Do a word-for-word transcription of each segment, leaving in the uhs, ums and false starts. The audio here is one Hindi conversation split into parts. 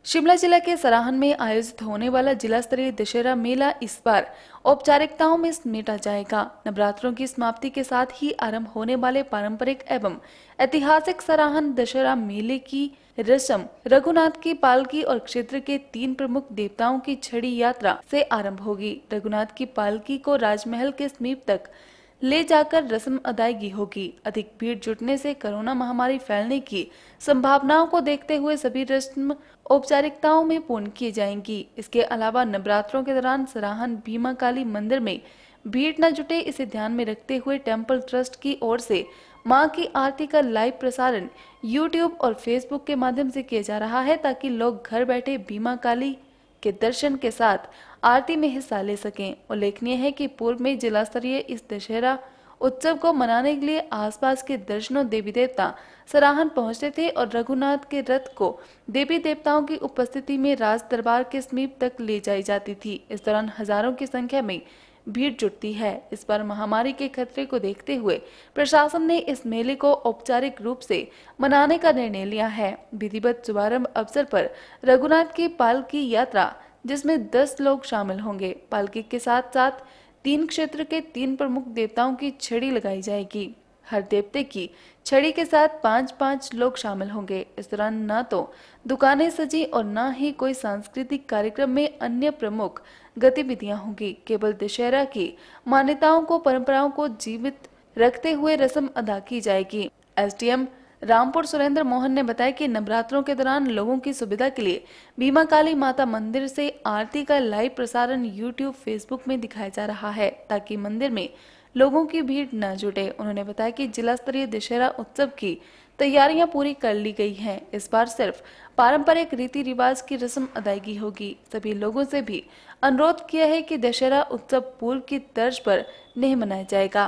शिमला जिला के सराहन में आयोजित होने वाला जिला स्तरीय दशहरा मेला इस बार औपचारिकताओं में समेटा जाएगा। नवरात्रों की समाप्ति के साथ ही आरंभ होने वाले पारंपरिक एवं ऐतिहासिक सराहन दशहरा मेले की रस्म रघुनाथ की पालकी और क्षेत्र के तीन प्रमुख देवताओं की छड़ी यात्रा से आरंभ होगी। रघुनाथ की पालकी को राजमहल के समीप तक ले जाकर रस्म अदायगी होगी। अधिक भीड़ जुटने से कोरोना महामारी फैलने की संभावनाओं को देखते हुए सभी रस्म औपचारिकताओं में पूर्ण की जाएंगी। इसके अलावा नवरात्रों के दौरान सराहन भीमा काली मंदिर में भीड़ न जुटे, इसे ध्यान में रखते हुए टेम्पल ट्रस्ट की ओर से मां की आरती का लाइव प्रसारण यूट्यूब और फेसबुक के माध्यम से किया जा रहा है, ताकि लोग घर बैठे भीमा काली के दर्शन के साथ आरती में हिस्सा ले सकें। उल्लेखनीय है कि पूर्व में जिला स्तरीय इस दशहरा उत्सव को मनाने के लिए आसपास के दर्जनों देवी देवता सराहन पहुंचते थे और रघुनाथ के रथ को देवी देवताओं की उपस्थिति में राज दरबार के समीप तक ले जाई जाती थी। इस दौरान हजारों की संख्या में भीड़ जुटती है। इस बार महामारी के खतरे को देखते हुए प्रशासन ने इस मेले को औपचारिक रूप से मनाने का निर्णय लिया है। विधिवत शुभारंभ अवसर पर रघुनाथ की पालकी यात्रा, जिसमें दस लोग शामिल होंगे। पालकी के साथ साथ तीन क्षेत्र के तीन प्रमुख देवताओं की छड़ी लगाई जाएगी। हर देवते की छड़ी के साथ पांच पांच लोग शामिल होंगे। इस दौरान न तो दुकानें सजी और न ही कोई सांस्कृतिक कार्यक्रम में अन्य प्रमुख गतिविधियां होंगी। केवल दशहरा की मान्यताओं को, परंपराओं को जीवित रखते हुए रस्म अदा की जाएगी। एसडीएम रामपुर सुरेंद्र मोहन ने बताया कि नवरात्रों के दौरान लोगों की सुविधा के लिए भीमा काली माता मंदिर से आरती का लाइव प्रसारण यूट्यूब, फेसबुक में दिखाया जा रहा है, ताकि मंदिर में लोगों की भीड़ न जुटे। उन्होंने बताया कि जिला स्तरीय दशहरा उत्सव की तैयारियां पूरी कर ली गई हैं। इस बार सिर्फ पारंपरिक रीति रिवाज की रस्म अदायगी होगी। सभी लोगों से भी अनुरोध किया है कि दशहरा उत्सव पूर्व की तर्ज पर नहीं मनाया जाएगा।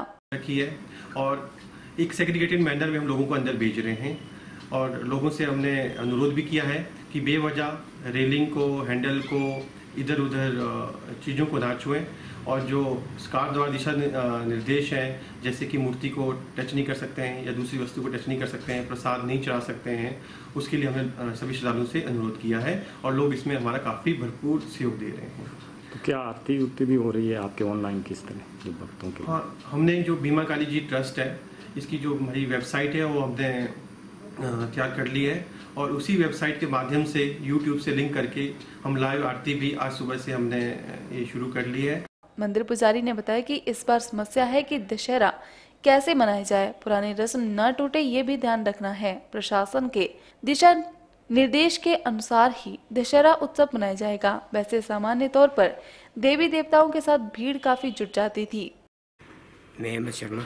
और एक सेग्रीगेटेड मैनर में हम लोगों को अंदर भेज रहे हैं और लोगों से हमने अनुरोध भी किया है कि बेवजह रेलिंग को, हैंडल को, इधर उधर चीज़ों को ना छुएं और जो सरकार द्वारा दिशा निर्देश हैं, जैसे कि मूर्ति को टच नहीं कर सकते हैं या दूसरी वस्तु को टच नहीं कर सकते हैं, प्रसाद नहीं चढ़ा सकते हैं, उसके लिए हमने सभी श्रद्धालुओं से अनुरोध किया है और लोग इसमें हमारा काफ़ी भरपूर सहयोग दे रहे हैं। तो क्या आरती उरती भी हो रही है आपके ऑनलाइन किस तरह जो भक्तों के? हाँ, हमने जो भीमा काली जी ट्रस्ट है, इसकी जो हमारी वेबसाइट है वो हमने तैयार कर ली है और उसी वेबसाइट के माध्यम से यूट्यूब से लिंक करके हम लाइव आरती भी आज सुबह से हमने ये शुरू कर ली है। मंदिर पुजारी ने बताया कि इस बार समस्या है कि दशहरा कैसे मनाया जाए, पुरानी रस्म न टूटे, ये भी ध्यान रखना है। प्रशासन के दिशा निर्देश के अनुसार ही दशहरा उत्सव मनाया जाएगा। वैसे सामान्य तौर पर देवी देवताओं के साथ भीड़ काफी जुट जाती थी। मैं शर्मा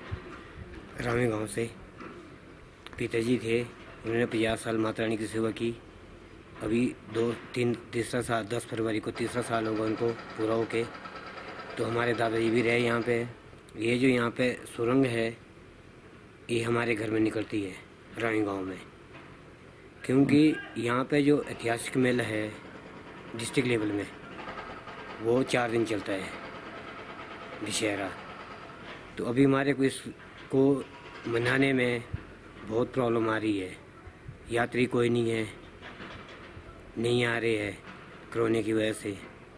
रामी गांव से, पिताजी थे, उन्होंने पचास साल माता रानी की सेवा की। अभी दो तीन तीसरा साल दस फरवरी को तीसरा साल होगा उनको पूरा होके। तो हमारे दादाजी भी रहे यहाँ पे। ये जो यहाँ पे सुरंग है ये हमारे घर में निकलती है रामी गांव में, क्योंकि यहाँ पे जो ऐतिहासिक मेला है डिस्ट्रिक्ट लेवल में वो चार दिन चलता है दशहरा। तो अभी हमारे को इसको मनाने में बहुत प्रॉब्लम आ रही है। यात्री कोई नहीं है, नहीं आ रहे हैं कोरोना की वजह से।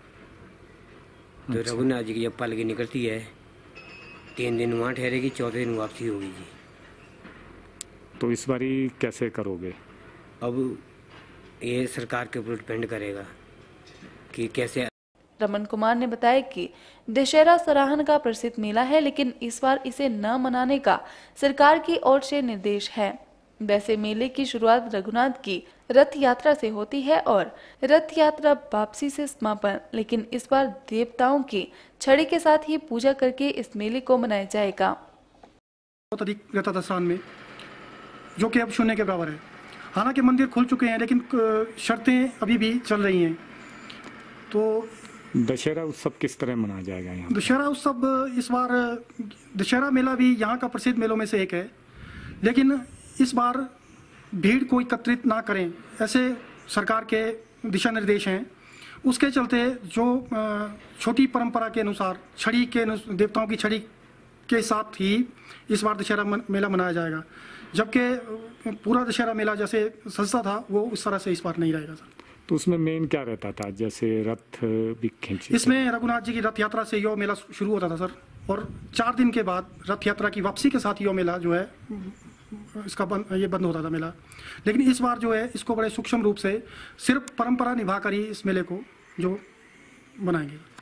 तो अच्छा। रघुनाथ जी की जब पालकी निकलती है तीन दिन वहाँ ठहरेगी, चौथे दिन वापसी होगी जी। तो इस बारी कैसे करोगे? अब ये सरकार के ऊपर डिपेंड करेगा कि कैसे। रमन कुमार ने बताया कि दशहरा सराहन का प्रसिद्ध मेला है, लेकिन इस बार इसे न मनाने का सरकार की ओर से निर्देश है। वैसे मेले की शुरुआत रघुनाथ की रथ यात्रा से होती है और रथ यात्रा वापसी से समापन, लेकिन इस बार देवताओं की छड़ी के साथ ही पूजा करके इस मेले को मनाया जाएगा। बहुत अधिक रहता था स्नान में, जो कि अब शून्य के बराबर है। हालांकि मंदिर खुल चुके हैं लेकिन शर्तें अभी भी चल रही हैं। तो दशहरा उत्सव किस तरह मनाया जाएगा यहाँ? दशहरा उत्सव इस बार, दशहरा मेला भी यहाँ का प्रसिद्ध मेलों में से एक है, लेकिन इस बार भीड़ को एकत्रित ना करें, ऐसे सरकार के दिशा निर्देश हैं। उसके चलते जो छोटी परंपरा के अनुसार छड़ी के देवताओं की छड़ी के साथ ही इस बार दशहरा मेला मनाया जाएगा, जबकि पूरा दशहरा मेला जैसे सजता था वो उस तरह से इस बार नहीं रहेगा सर। तो उसमें मेन क्या रहता था, जैसे रथ भी खींचे? इसमें रघुनाथ जी की रथ यात्रा से यो मेला शुरू होता था सर, और चार दिन के बाद रथ यात्रा की वापसी के साथ यो मेला जो है इसका बंद, ये बंद होता था मेला। लेकिन इस बार जो है इसको बड़े सूक्ष्म रूप से सिर्फ परंपरा निभाकर ही इस मेले को जो बनाएंगे।